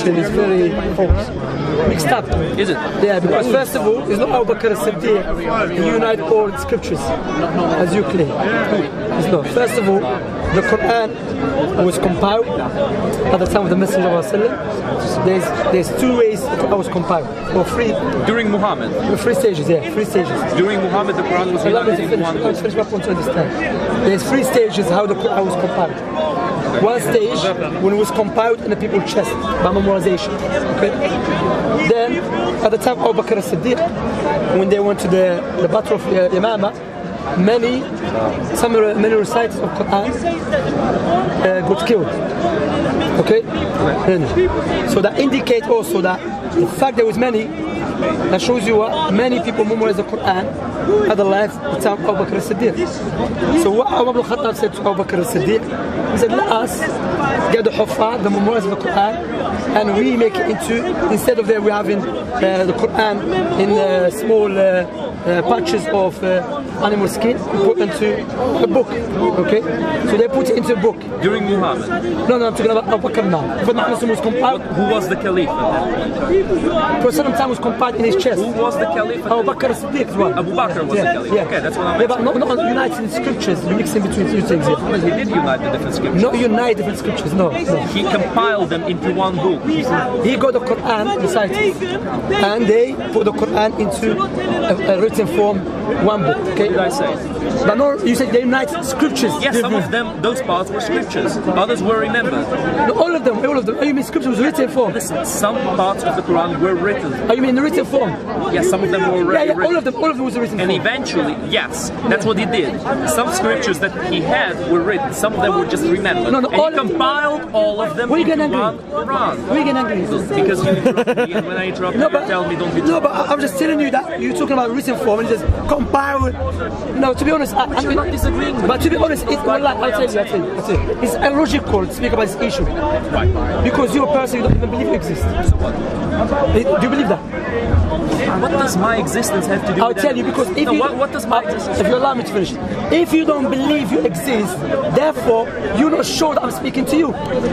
position is very false, mixed up. Is it? Yeah, because first of all, it's not Abu Bakr as-Siddiq who united all the scriptures, as you claim. It's not. First of all, the Quran was compiled at the time of the Messenger of Allah. There's two ways the Quran was compiled, or three. During Muhammad? Three stages, yeah, 3 stages. During Muhammad, the Quran was united in one book. Let's finish my point to understand. There's 3 stages how the Quran was compiled. One stage when it was compiled in the people's chest by memorization. Okay. Then at the time of Abu Bakr as-Siddiq, when they went to the battle of Yamama, many reciters of Quran got killed. Okay. So that indicates also that the fact there was many, that shows you what many people memorize the Quran at the life of the time of Abu Bakr as-Siddiq. So what Umar ibn Khattab said to Abu Bakr as-Siddiq, he said, let us get the Huffaz, the memorize of the Quran, and we make it into, instead of there we having the Quran in small patches of animal skin, we put into a book. Okay? So they put it into a book. During Muhammad? No, I'm talking about Abu Bakr now. But Muhammad was compiled. Who was the Caliph at that point? For some time was compiled in his chest. Who was the Caliph? Abu Bakr as-Siddiq as well. Abu Bakr was the Caliph. Yeah. Okay, that's what I'm but not uniting scriptures, you mix in between 2 things here. But he did unite the different scriptures. Not unite different scriptures, no. He compiled them into one book. He got the Quran recited, and they put the Quran into a written form, one book. Okay? What did I say? But no, you said they unite scriptures. Yes, some of them, those parts were scriptures. Others were remembered. No, all of them. Oh, you mean scripture was written form? Listen, some parts of the Quran were written. Oh, you mean in the written form? Yes, some of them were written. All of them was written and form. Eventually, yes, that's what he did. Some scriptures that he had were written. Some of them were just remembered. No, and he compiled all of them into one Quran. We can agree. Because you interrupted me, and when I interrupt you, tell me don't be. No, but I'm just telling you that you're talking about written form and just compile. No, to be honest, I'm not disagreeing. But to be honest, it's I'll tell you. It's illogical to speak about this issue. Why? Because you're a person you don't even believe you exist. So what? Do you believe that? What does my existence have to do with that? I'll tell you, because if you... what does my existence... If you allow me to finish. If you don't believe you exist, therefore, you're not sure that I'm speaking to you.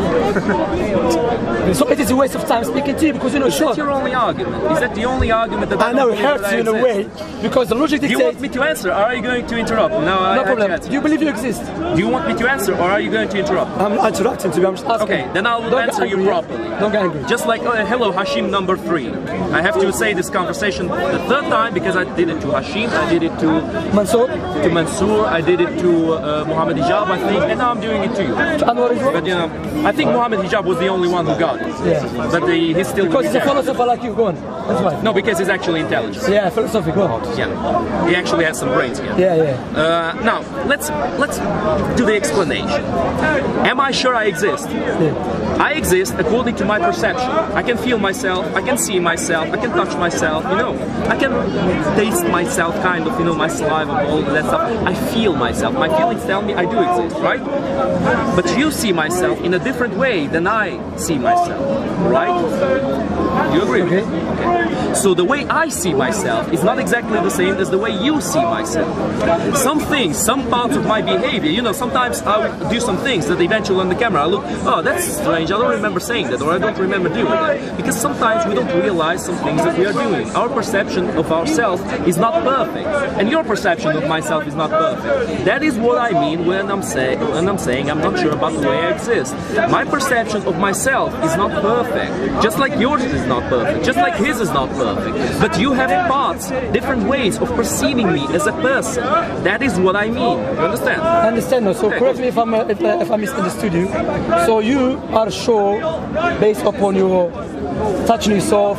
So it is a waste of time speaking to you, because you're not sure. Is that your only argument? Is that the only argument that I know it hurts you in a way, because the logic dictates... Do you want me to answer, or are you going to interrupt? No problem. Do you believe you exist? Do you want me to answer, or are you going to interrupt? I'm not interrupting, to be honest. Okay, then I will answer you properly. Don't get angry. Just like, hello, Hashim number 3. I have to say this conversation the 3rd time because I did it to Hashim, I did it to Mansour, I did it to Mohammed Hijab, I think, and now I'm doing it to you. But you know, I think Mohammed Hijab was the only one who got it. Yeah. But he's still... Because he's a philosopher like you, go on. That's why. No, because he's actually intelligent. Yeah, philosophy, go on. Yeah. He actually has some brains here. Yeah. Now, let's do the explanation. Am I sure I exist? Yeah. I exist according to my perception. I can feel myself, I can see myself, I can touch myself, you know. I can taste myself, kind of, you know, my saliva, all of that stuff. I feel myself. My feelings tell me I do exist, right? But you see myself in a different way than I see myself, right? You agree with me? Okay. So the way I see myself is not exactly the same as the way you see myself. Some things, some parts of my behavior, you know, sometimes I will do some things that eventually on the camera I look, oh, that's strange, I don't remember saying that, or I don't remember doing that. Because sometimes we don't realize some things that we are doing. Our perception of ourselves is not perfect. And your perception of myself is not perfect. That is what I mean when I'm saying I'm not sure about the way I exist. My perception of myself is not perfect. Just like yours is not perfect. Just like his is not perfect. But you have parts, different ways of perceiving me as a person. That is what I mean. You understand? I understand. So okay, correct me if I misunderstood you. So you are sure, based upon your touching yourself.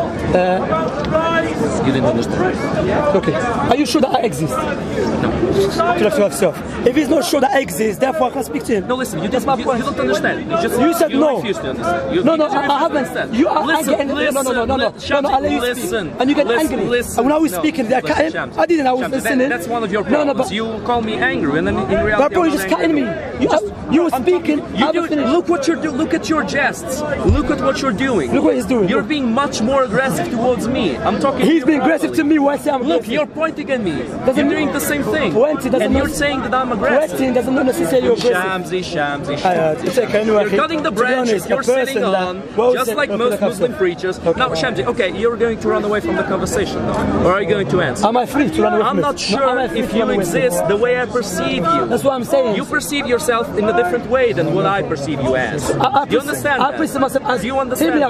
You didn't understand. Okay. Are you sure that I exist? No. To yourself. If he's not sure that I exist, therefore I can't speak to him. No, listen. You don't understand. You said no. Refuse to understand. No, I haven't. You are angry. No. I'll let you speak. And you get angry. And when I was speaking, they're cutting. I didn't. I was listening. That's one of your problems. But you call me angry, and then in reality, but bro, you're just cutting me. You were speaking. Look what you're doing. Look at your jests. Look at what you're doing. Look what he's doing. You're being much more aggressive towards me. I'm talking He's being aggressive to me. Why say I'm Look, aggressive? you're pointing at me. You're doing the same thing. And you're saying that I'm aggressive. Pointing doesn't necessarily you're aggressive. Shamsi. It's okay. You're cutting the branches you're sitting on, just like most Muslim preachers. Now, Shamsi, okay, you're going to run away from the conversation, or are you going to answer? Am I free to run away from I'm not sure if you exist the way I perceive you. That's what I'm saying. You perceive yourself in a different way than what I perceive you as. Do you understand I perceive myself as... Do you understand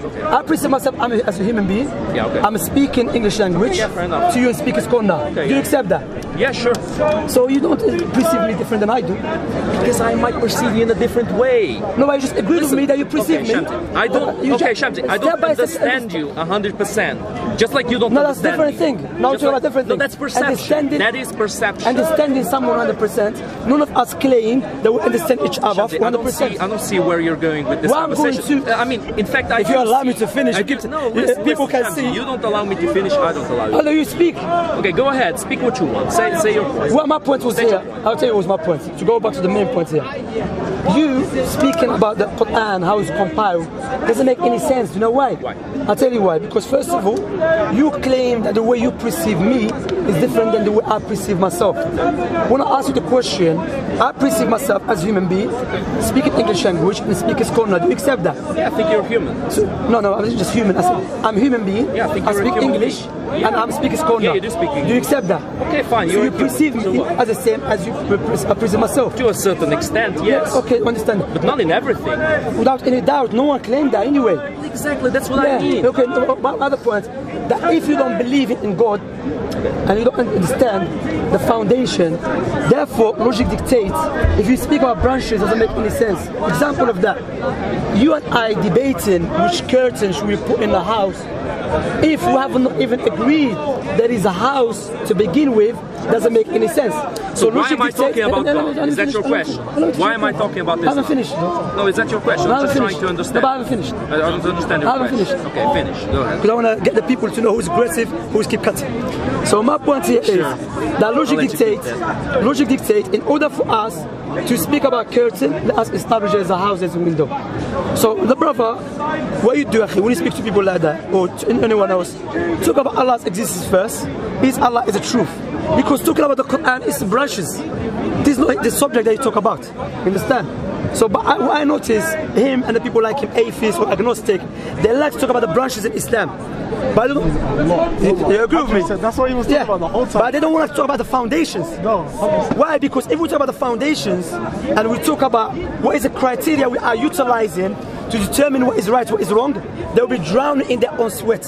I perceive myself as a human being. Yeah, okay. I'm speaking English language to you and speak Skåne. Do you accept that? Yeah, sure. So you don't perceive me different than I do? Because I might perceive you in a different way. No, I just agree with me that you perceive me. Shamsi, I don't. Okay, Shamsi, I don't understand you 100%. Just like you don't understand that's a different thing. No, you're a different thing. No, that's perception. That is perception. Understanding someone 100%. None of us claim that we understand each other 100%. I don't see where you're going with this conversation. I mean, in fact, if you allow me to finish, people can see. You don't allow me to finish. I don't allow you. Although you speak. Okay, go ahead. Speak what you want. Say your point. Well, my point was here. I'll tell you what was my point. To go back to the main point here. You speaking about the Quran, how it's compiled, doesn't make any sense. You know why? Why? I'll tell you why. Because first of all, you claim that the way you perceive me is different than the way I perceive myself. When I ask you the question, I perceive myself as a human being, speaking English language and speaking Skåne. Do you accept that? Yeah, I think you're human. So, no, I'm not just human. I said, I'm a human being. Yeah, I speak English and I'm speaking Skåne. Yeah, you do speak English. Do you accept that? Okay, fine. So you perceive me as the same as you perceive myself? To a certain extent, yes. Okay, understand. But not in everything. Without any doubt, no one claimed that anyway. Exactly, that's what I mean. Okay, no, my other point, that if you don't believe in God, and you don't understand the foundation, therefore logic dictates, if you speak about branches, it doesn't make any sense. Example of that, you and I debating which curtain should we put in the house, if we haven't even agreed there is a house to begin with, doesn't make any sense. So why am I talking about God? Is that your question? Why am I talking about this? I haven't finished. No, is that your question? I'm just trying to understand. No, I haven't finished. I don't understand your question. Finished. Okay, finish. Go ahead. Because I want to get the people to know who's aggressive, who's keep cutting. So my point here is that logic dictates, in order for us to speak about curtain, let us establish as a house, as a window. So the brother, what you do when you speak to people like that, or to anyone else, talk about Allah's existence first. Is Allah is the truth. Because talking about the Quran is branches. This is not the subject that you talk about. You understand? So, but what I notice, him and the people like him, atheists or agnostic, they like to talk about the branches in Islam. But you agree with me? That's what he was talking about the whole time. But they don't want to talk about the foundations. No. Why? Because if we talk about the foundations and we talk about what is the criteria we are utilizing to determine what is right, what is wrong, they'll be drowning in their own sweat.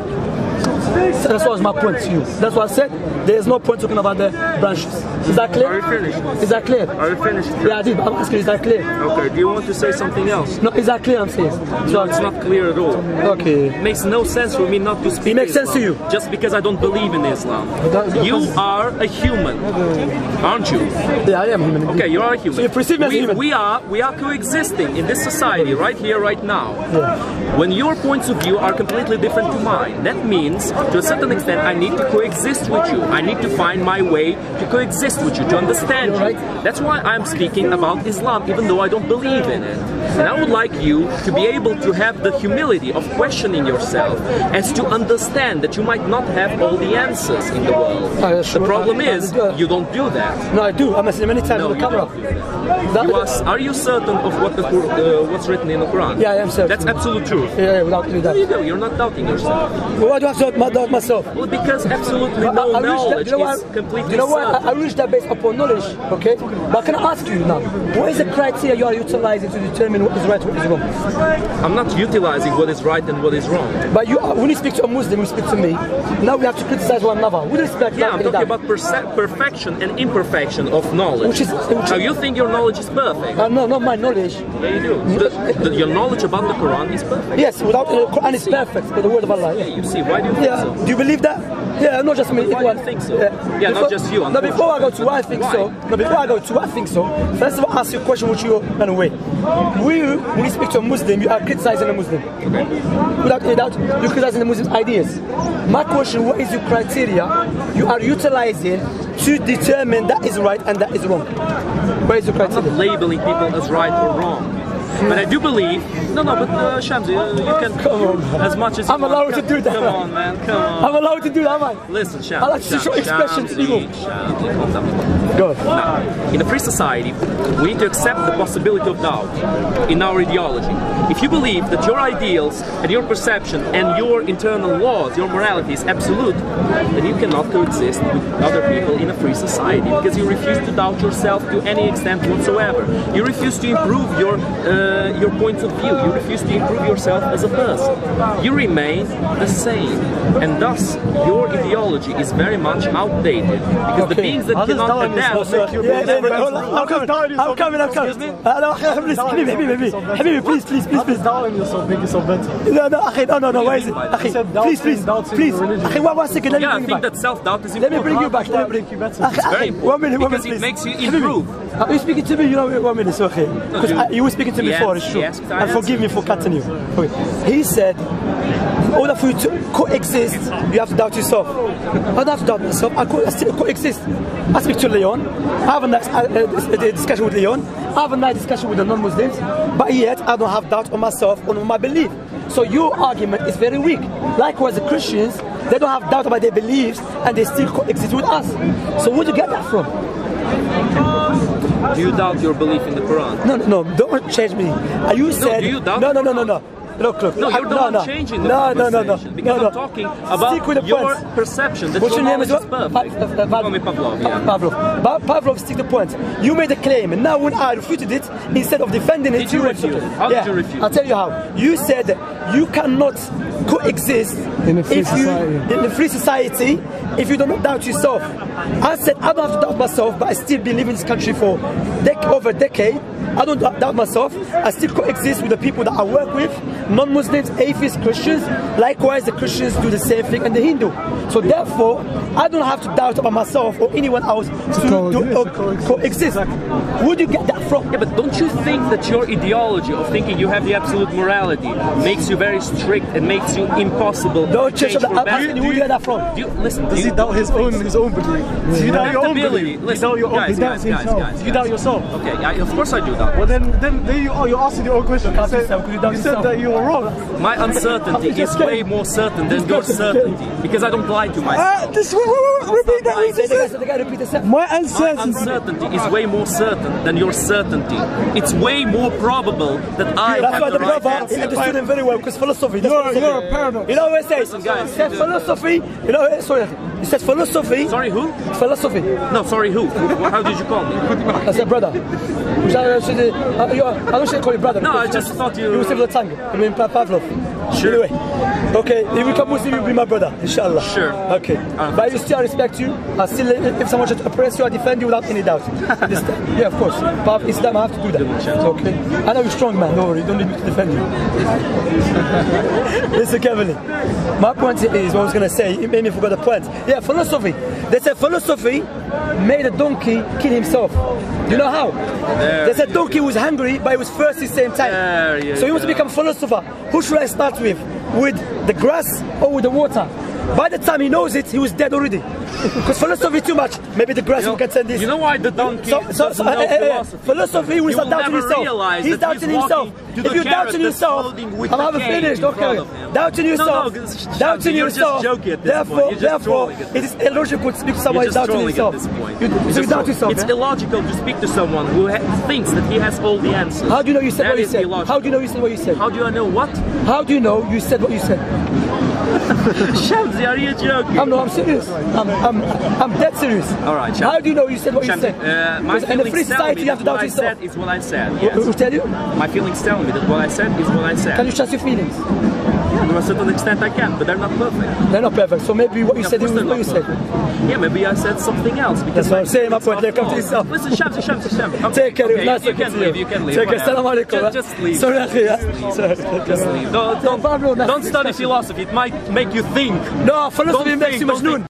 So that's what was my point to you. That's what I said. There is no point talking about the branches. Is that clear? Are you finished? Is that clear? Are you finished? Yeah, I did. I'm asking, is that clear? Okay, do you want to say something else? No, is that clear? I'm saying. No, it's not clear at all. Okay. It makes no sense for me not to speak. It makes sense to you? Just because I don't believe in Islam. You are a human, aren't you? Yeah, I am human. Okay, you are a human. So you perceive me as human? We are coexisting in this society right here, right now. Yeah. When your points of view are completely different to mine, that means, to a certain extent, I need to coexist with you. I need to find my way to coexist with you, to understand you. That's why I'm speaking about Islam, even though I don't believe in it. And I would like you to be able to have the humility of questioning yourself as to understand that you might not have all the answers in the world. The problem is, you don't do that. No, I do. I'm saying many times on the camera. Are you certain of what what's written in the Quran? Yeah, I am certain. That's absolute truth. Yeah, without any doubt. There you go. You're not doubting yourself. Well, why do I have to doubt myself? Well, because absolutely no knowledge is completely certain. I reached that based upon knowledge, okay? But can I ask you now, what is the criteria you are utilizing to determine what is right and what is wrong? I'm not utilizing what is right and what is wrong. But when you speak to a Muslim, you speak to me, now we have to criticize one another. With respect, yeah, I'm talking about perfection and imperfection of knowledge. Now, you think your knowledge is perfect? No, not my knowledge. Yeah, you do. Your knowledge about the Quran is perfect. Yes, without the Quran is perfect, but the word of Allah. Yeah, you see. Why do you think so? Do you believe that? Yeah, not just me. Why do you think so? Yeah, not just you. No, before I go to why I think so. No, before I go to why I think so. First of all, ask you a question which you run away. When you speak to a Muslim, you are criticizing a Muslim. Okay. Without any doubt, you're criticizing the Muslim's ideas. My question: what is your criteria you are utilizing to determine that is right and that is wrong? What is your criteria? I'm not labeling people as right or wrong. But I do believe. No, but Shamsi, you can as much as you I'm allowed to do that. Come on, man. Come on. I'm allowed to do that, man. Listen, Shamsi. I like to show expressions, people. Go. Now, in a free society, we need to accept the possibility of doubt in our ideology. If you believe that your ideals and your perception and your internal laws, your morality is absolute, then you cannot coexist with other people in a free society because you refuse to doubt yourself to any extent whatsoever. You refuse to improve your points of view. You refuse to improve yourself as a person. You remain the same, and thus your ideology is very much outdated because the beings that cannot adapt. I'm coming. Habibi, please. Doubting yourself make yourself better. No, why is it? Please. 1 second, let me bring you back. I think that self-doubt is Let important. me bring you back. It's very important. 1 minute, because please. it makes you improve. Are you speaking to me? You know, 1 minute, it's okay. Because you were speaking to me before, it's true. Yes, and forgive me for cutting you. Okay. He said, in order for you to coexist, you have to doubt yourself. I don't have to doubt myself, I still coexist. I speak to Leon, I have a nice discussion with Leon, I have a nice discussion with the non-Muslims, but yet I don't have doubt on myself, on my belief. So your argument is very weak. Likewise, the Christians, they don't have doubt about their beliefs and they still coexist with us. So where do you get that from? Do you doubt your belief in the Quran? No, don't change me. You said, do you doubt no. Look. No, you're the one changing the conversation. Because I'm talking about your perception that your knowledge is perfect. Call me Pavlov, yeah. Pavlov, stick the point. You made a claim, and now when I refuted it, instead of defending it, you refute it. How did you refute? I'll tell you how. You said that you cannot coexist in a free society if you don't doubt yourself. I said I don't have to doubt myself, but I still believe in this country for over a decade. I don't doubt myself. I still coexist with the people that I work with, non-Muslims, atheists, Christians. Likewise, the Christians do the same thing, and the Hindu. So therefore, I don't have to doubt about myself or anyone else to coexist. Where do you get that from? Yeah, but don't you think that your ideology of thinking you have the absolute morality makes you very strict and makes you impossible? Don't change that. I'm asking you, where do you get that from? Does he doubt his own belief? Do you doubt your own belief? Listen, guys. Do you doubt yourself? Okay, of course I do doubt. Well, then you're asking your own question. You said that you were wrong. My uncertainty is way more certain than your certainty because I don't lie to myself. Repeat that. My uncertainty is way more certain than your certainty. It's way more probable that I That's have why the the right brother answer. understood him very well, because philosophy. You're a paradox. You know what he says? guys, He said philosophy. You know, sorry. He said philosophy. Sorry, who? Philosophy. No, sorry, who? How did you call me? I said brother. I don't should call you brother. No, I just thought you... You still the tongue. I mean Pavlov. Sure. Anyway. Okay, if you become Muslim, you'll be my brother, inshallah. Sure. Okay. But you still respect you. I still, if someone should oppress you, I defend you without any doubt. Yeah, of course. But Islam, I have to do that. Okay. I know you're strong, man. Don't worry. Don't need me to defend you. Listen carefully. My point is, what I was going to say, it made me forget the point. Yeah, philosophy. They said philosophy made a donkey kill himself. You know how? They said donkey was hungry, but he was thirsty at the same time. So he wants to become a philosopher. Who should I start with? With the grass or with the water? By the time he knows it, he was dead already. Because philosophy too much. Maybe the grass can send this. You know why the donkey doesn't know philosophy? Philosophy will start doubting himself. He's doubting himself. If you're doubting yourself, I'm having finished, don't carry. Doubting yourself. Doubting yourself. Therefore, it is illogical to speak to someone who's doubting himself. You doubt yourself. It's illogical to speak to someone who thinks that he has all the answers. How do you know you said what you said? How do you know you said what you said? How do I know what? How do you know you said what you said? Shamsi, are you joking? I'm serious. I'm dead serious. Alright, Shamsi. How do you know you said what you said? My in a free society, you have to doubt yourself. What I said is what I said. Yes. Who tell you? My feelings tell me that what I said is what I said. Can you trust your feelings? Yeah, to a certain extent I can, but they're not perfect. They're not perfect. So maybe what you said is what you said. Yeah, maybe I said something else. Because that's what I'm saying. My point. Come to yourself. Listen, Shamsi. Okay. Take care. Okay, you can leave. You can leave. Take care. Salam alaikum. Just leave. Sorry, just leave. Don't study philosophy. It might make you think. No, philosophy makes you majnoon.